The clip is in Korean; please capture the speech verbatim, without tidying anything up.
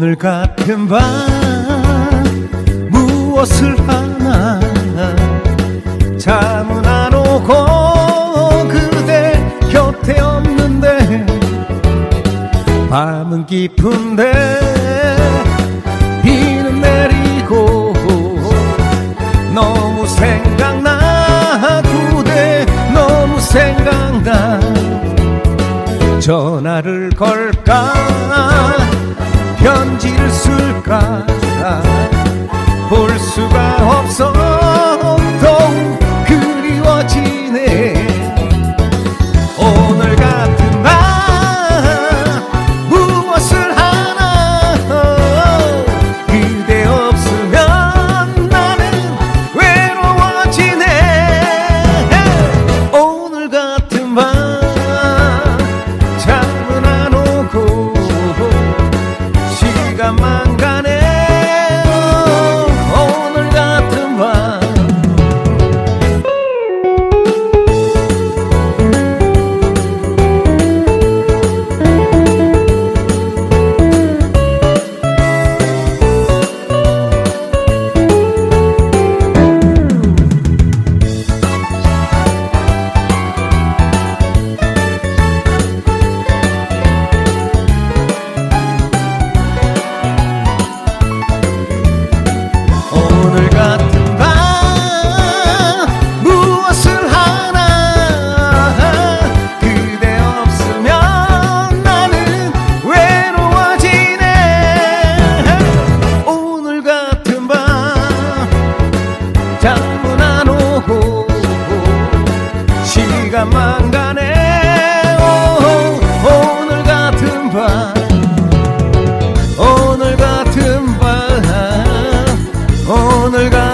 오늘 같은 밤 무엇을 하나 잠은 안 오고 그대 곁에 없는데 밤은 깊은데 비는 내리고 너무 생각나 그대 너무 생각나 전화를 걸까 편지를 쓸까 볼 수가 없어 더욱 그리워지네 오늘 같은 밤 무엇을 하나 그대 없으면 나는 외로워지네 오늘 같은 밤 잠은 안 오고 시간만 가네 오늘 같은 밤 오늘 같은 밤 무엇을 하나 그대 없으면 나는 외로워지네 오늘 같은 밤 잠은 안 오고 시간만 가네 오, 오늘 같은 밤 오늘 같은 밤 오늘 가